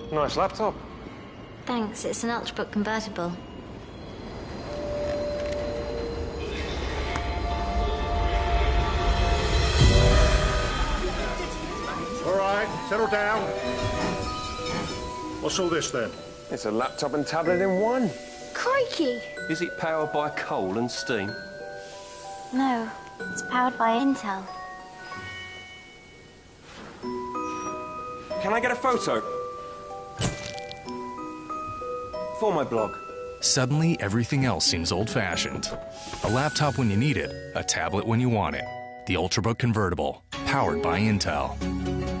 Nice laptop. Thanks, it's an Ultrabook Convertible. All right, settle down. What's all this then? It's a laptop and tablet in one. Crikey! Is it powered by coal and steam? No, it's powered by Intel. Can I get a photo? For my blog. Suddenly, everything else seems old-fashioned. A laptop when you need it, a tablet when you want it. The Ultrabook Convertible, powered by Intel.